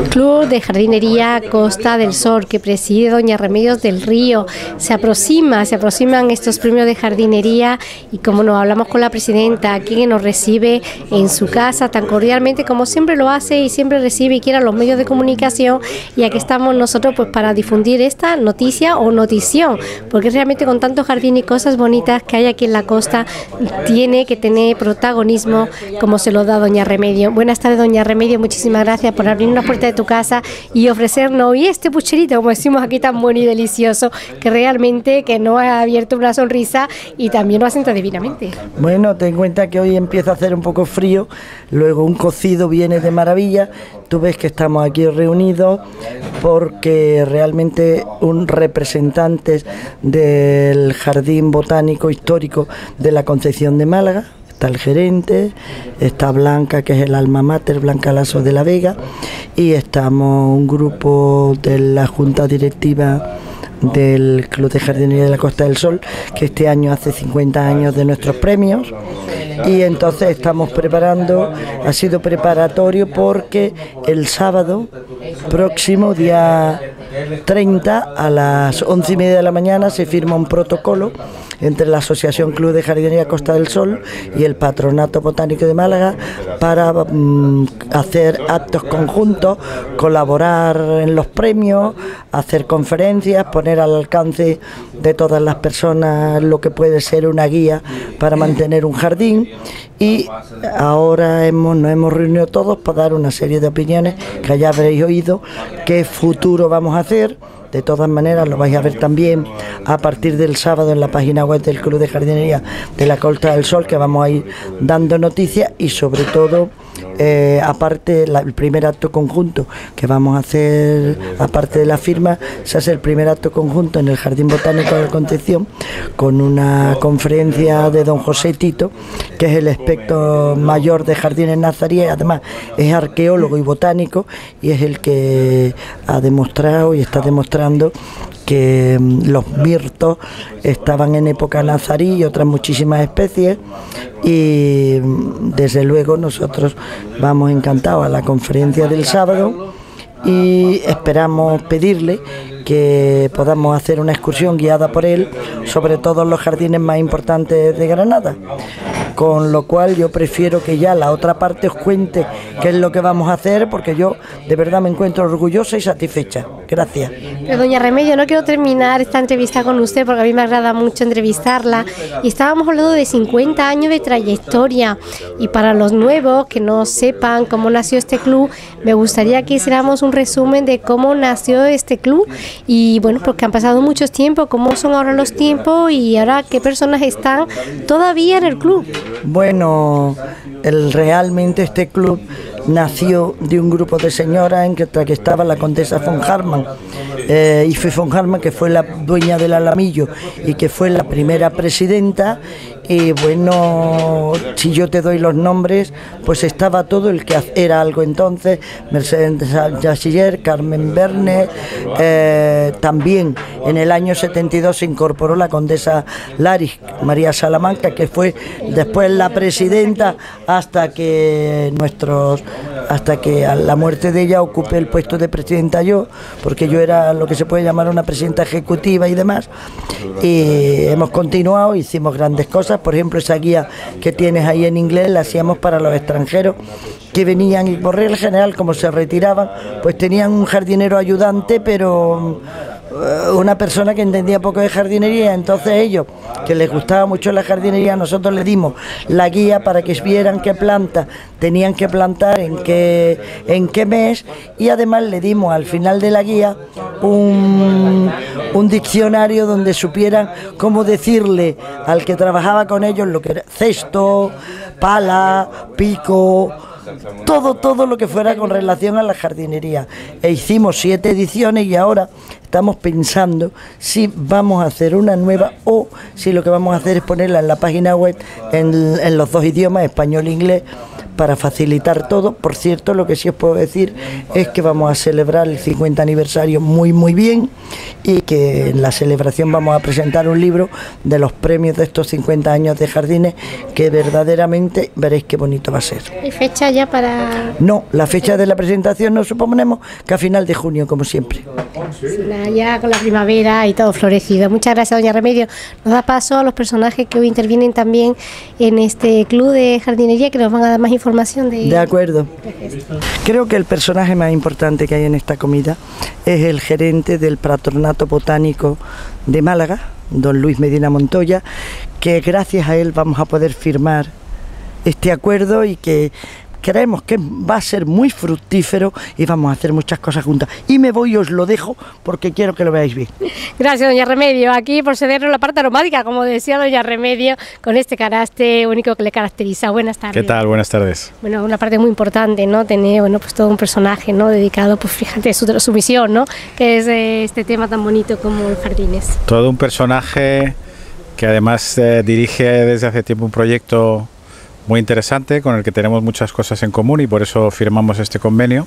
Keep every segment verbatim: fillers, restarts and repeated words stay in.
Club de Jardinería Costa del Sol, que preside doña Remedios del Río. Se aproxima, se aproximan estos premios de jardinería y como nos hablamos con la presidenta, aquí que nos recibe en su casa tan cordialmente como siempre lo hace y siempre recibe y quiere a los medios de comunicación, y aquí estamos nosotros pues para difundir esta noticia o notición, porque realmente con tantos jardines y cosas bonitas que hay aquí en la costa, tiene que tener protagonismo como se lo da doña Remedio. Buenas tardes, doña Remedio, muchísimas gracias por abrir una puerta de tu casa y ofrecernos hoy este pucherito, como decimos aquí, tan bueno y delicioso, que realmente que nos ha abierto una sonrisa y también nos asienta divinamente. Bueno, ten en cuenta que hoy empieza a hacer un poco frío, luego un cocido viene de maravilla. Tú ves que estamos aquí reunidos porque realmente un representantes del Jardín Botánico Histórico de la Concepción de Málaga. Está el gerente, está Blanca, que es el alma mater, Blanca Lasso de la Vega, y estamos un grupo de la Junta Directiva del Club de Jardinería de la Costa del Sol, que este año hace cincuenta años de nuestros premios, y entonces estamos preparando, ha sido preparatorio porque el sábado próximo, día treinta, a las once y media de la mañana, se firma un protocolo entre la Asociación Club de Jardinería Costa del Sol y el Patronato Botánico de Málaga para mm, hacer actos conjuntos, colaborar en los premios, hacer conferencias, poner al alcance de todas las personas lo que puede ser una guía para mantener un jardín. Y ahora hemos, nos hemos reunido todos para dar una serie de opiniones que ya habréis oído, qué futuro vamos a hacer. De todas maneras lo vais a ver también a partir del sábado en la página web del Club de Jardinería de la Costa del Sol, que vamos a ir dando noticias y sobre todo, eh, aparte la, el primer acto conjunto que vamos a hacer, aparte de la firma, se hace el primer acto conjunto en el Jardín Botánico de Concepción con una conferencia de don José Tito, que es el experto mayor de jardines nazaríes, además es arqueólogo y botánico y es el que ha demostrado y está demostrando que los mirtos estaban en época nazarí y otras muchísimas especies, y desde luego nosotros vamos encantados a la conferencia del sábado y esperamos pedirle que podamos hacer una excursión guiada por él sobre todos los jardines más importantes de Granada. Con lo cual yo prefiero que ya la otra parte os cuente qué es lo que vamos a hacer, porque yo de verdad me encuentro orgullosa y satisfecha. Gracias. Pero doña Remedio, no quiero terminar esta entrevista con usted porque a mí me agrada mucho entrevistarla, y estábamos hablando de cincuenta años de trayectoria, y para los nuevos que no sepan cómo nació este club, me gustaría que hiciéramos un resumen de cómo nació este club y bueno, porque han pasado muchos tiempos, cómo son ahora los tiempos y ahora qué personas están todavía en el club. Bueno, el, realmente este club nació de un grupo de señoras en que, que estaba la condesa von Hartmann, eh, Ife von Hartmann, que fue la dueña del Alamillo y que fue la primera presidenta. Y bueno, si yo te doy los nombres, pues estaba todo el que era algo entonces, Mercedes Yassiller, Carmen Verne, eh, también en el año setenta y dos se incorporó la condesa Laris, María Salamanca, que fue después la presidenta hasta que nuestros, hasta que a la muerte de ella ocupé el puesto de presidenta yo, porque yo era lo que se puede llamar una presidenta ejecutiva y demás, y hemos continuado, hicimos grandes cosas. Por ejemplo, esa guía que tienes ahí en inglés la hacíamos para los extranjeros que venían y por regla general, como se retiraban, pues tenían un jardinero ayudante, pero una persona que entendía poco de jardinería. Entonces ellos, que les gustaba mucho la jardinería, nosotros les dimos la guía para que vieran qué plantas tenían que plantar, en qué, en qué mes, y además le dimos al final de la guía un, un diccionario donde supieran cómo decirle al que trabajaba con ellos lo que era cesto, pala, pico, todo, todo lo que fuera con relación a la jardinería. E hicimos siete ediciones y ahora estamos pensando si vamos a hacer una nueva o si lo que vamos a hacer es ponerla en la página web en, en los dos idiomas, español e inglés, para facilitar todo. Por cierto, lo que sí os puedo decir es que vamos a celebrar el cincuenta aniversario muy muy bien, y que en la celebración vamos a presentar un libro de los premios de estos cincuenta años de jardines, que verdaderamente veréis qué bonito va a ser. ¿Hay fecha ya para...? No, la fecha de la presentación nos suponemos que a final de junio, como siempre. Ya con la primavera y todo florecido. Muchas gracias, doña Remedio. Nos da paso a los personajes que hoy intervienen también en este club de jardinería, que nos van a dar más información de... De acuerdo. Creo que el personaje más importante que hay en esta comida es el gerente del Patronato Botánico de Málaga, don Luis Medina Montoya, que gracias a él vamos a poder firmar este acuerdo y que creemos que va a ser muy fructífero y vamos a hacer muchas cosas juntas. Y me voy y os lo dejo porque quiero que lo veáis bien. Gracias, doña Remedio. Aquí por cedernos la parte aromática, como decía doña Remedio, con este carácter único que le caracteriza. Buenas tardes. ¿Qué tal? Buenas tardes. Bueno, una parte muy importante, ¿no? Tener, bueno, pues todo un personaje, ¿no? Dedicado, pues fíjate, su, su misión, ¿no? Que es eh, este tema tan bonito como los jardines. Todo un personaje que además eh, dirige desde hace tiempo un proyecto muy interesante, con el que tenemos muchas cosas en común y por eso firmamos este convenio.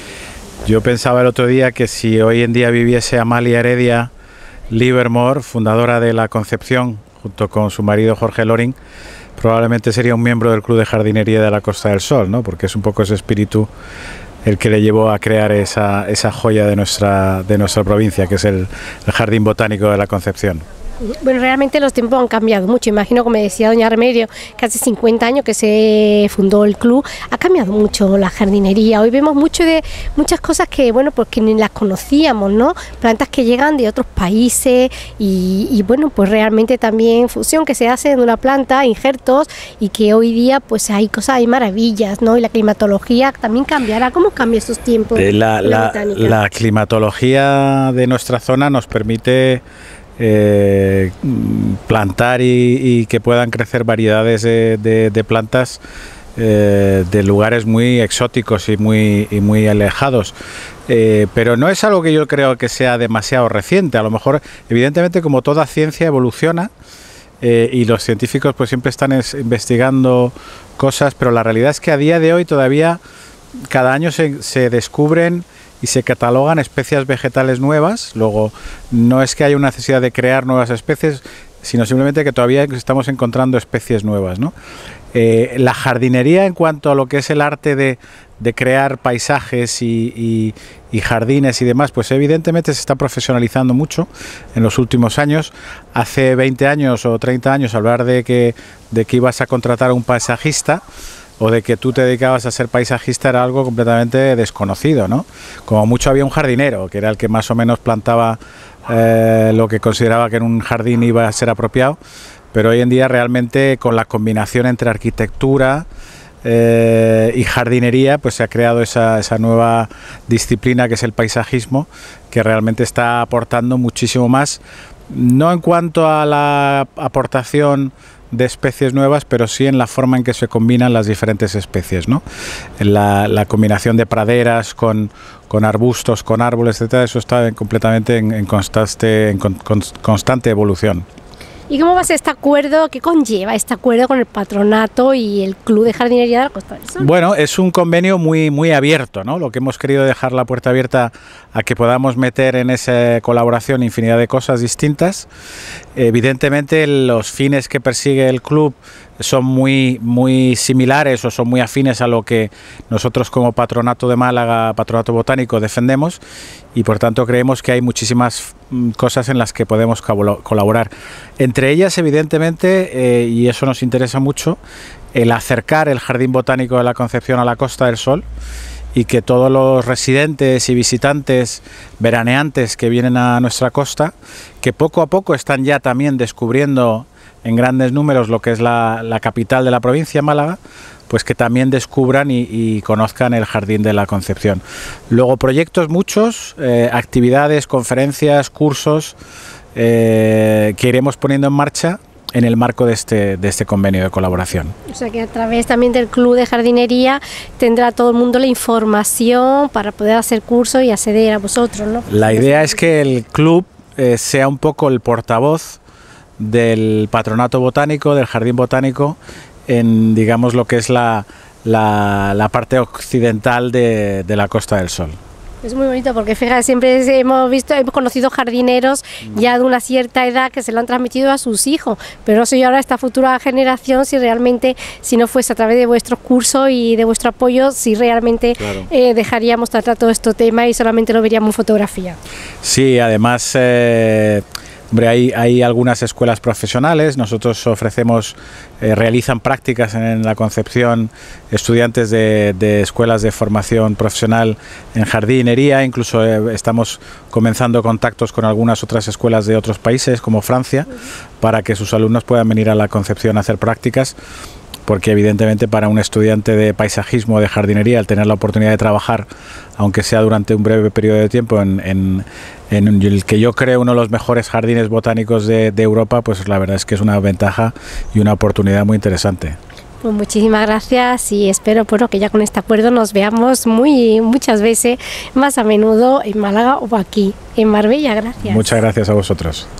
Yo pensaba el otro día que si hoy en día viviese Amalia Heredia Livermore, fundadora de La Concepción, junto con su marido Jorge Loring, probablemente sería un miembro del Club de Jardinería de la Costa del Sol, ¿no? Porque es un poco ese espíritu el que le llevó a crear esa, esa joya de nuestra, de nuestra provincia, que es el, el Jardín Botánico de La Concepción. Bueno, realmente los tiempos han cambiado mucho. Imagino, como decía doña Remedio, que hace cincuenta años que se fundó el club, ha cambiado mucho la jardinería. Hoy vemos mucho de muchas cosas que, bueno, pues que ni las conocíamos, ¿no? Plantas que llegan de otros países y, y bueno, pues realmente también fusión que se hace de una planta, injertos, y que hoy día pues hay cosas, hay maravillas, ¿no? Y la climatología también cambiará. ¿Cómo cambia estos tiempos? Eh, la, la, la climatología de nuestra zona nos permite Eh, plantar y, y que puedan crecer variedades de, de, de plantas eh, de lugares muy exóticos y muy, y muy alejados, eh, pero no es algo que yo creo que sea demasiado reciente. A lo mejor, evidentemente, como toda ciencia evoluciona eh, y los científicos pues siempre están es, investigando cosas, pero la realidad es que a día de hoy todavía cada año se, se descubren y se catalogan especies vegetales nuevas. Luego, no es que haya una necesidad de crear nuevas especies, sino simplemente que todavía estamos encontrando especies nuevas, ¿no? Eh, la jardinería, en cuanto a lo que es el arte de, de crear paisajes y, y, y jardines y demás, pues evidentemente se está profesionalizando mucho en los últimos años. Hace veinte años o treinta años hablar de que, de que ibas a contratar a un paisajista o de que tú te dedicabas a ser paisajista era algo completamente desconocido, ¿no? Como mucho había un jardinero, que era el que más o menos plantaba eh, lo que consideraba que en un jardín iba a ser apropiado, pero hoy en día realmente con la combinación entre arquitectura eh, y jardinería, pues se ha creado esa, esa nueva disciplina que es el paisajismo, que realmente está aportando muchísimo más, no en cuanto a la aportación de especies nuevas, pero sí en la forma en que se combinan las diferentes especies, ¿no? La, la combinación de praderas con, con arbustos, con árboles, etcétera, eso está en, completamente en, en, constante, en con, con, constante evolución. ¿Y cómo va a ser este acuerdo? ¿Qué conlleva este acuerdo con el patronato y el Club de Jardinería de la Costa del Sol? Bueno, es un convenio muy, muy abierto, ¿no? Lo que hemos querido dejar la puerta abierta a que podamos meter en esa colaboración infinidad de cosas distintas. Evidentemente, los fines que persigue el club son muy, muy similares o son muy afines a lo que nosotros como Patronato de Málaga, Patronato Botánico, defendemos, y por tanto creemos que hay muchísimas cosas en las que podemos colaborar. Entre ellas, evidentemente, eh, y eso nos interesa mucho, el acercar el Jardín Botánico de la Concepción a la Costa del Sol, y que todos los residentes y visitantes veraneantes que vienen a nuestra costa, que poco a poco están ya también descubriendo en grandes números lo que es la, la capital de la provincia, Málaga, pues que también descubran y, y conozcan el Jardín de la Concepción. Luego proyectos muchos, eh, actividades, conferencias, cursos eh, que iremos poniendo en marcha en el marco de este, de este convenio de colaboración. O sea que a través también del Club de Jardinería tendrá todo el mundo la información para poder hacer cursos y acceder a vosotros, ¿no? La idea es que el club eh, sea un poco el portavoz del Patronato Botánico, del Jardín Botánico, en, digamos, lo que es la, la, la parte occidental de, de la Costa del Sol. Es muy bonito porque fíjate, siempre hemos visto, hemos conocido jardineros ya de una cierta edad que se lo han transmitido a sus hijos, pero no sé yo ahora esta futura generación si realmente, si no fuese a través de vuestros cursos y de vuestro apoyo, si realmente claro. eh, dejaríamos tratar todo este tema y solamente lo veríamos en fotografía. Sí, además... Eh, Hombre, hay, hay algunas escuelas profesionales, nosotros ofrecemos, eh, realizan prácticas en la Concepción estudiantes de, de escuelas de formación profesional en jardinería, incluso eh, estamos comenzando contactos con algunas otras escuelas de otros países como Francia, para que sus alumnos puedan venir a la Concepción a hacer prácticas, porque evidentemente para un estudiante de paisajismo o de jardinería, el tener la oportunidad de trabajar, aunque sea durante un breve periodo de tiempo, en, en, en el que yo creo uno de los mejores jardines botánicos de, de Europa, pues la verdad es que es una ventaja y una oportunidad muy interesante. Pues muchísimas gracias y espero bueno, que ya con este acuerdo nos veamos muy muchas veces más a menudo en Málaga o aquí en Marbella. Gracias. Muchas gracias a vosotros.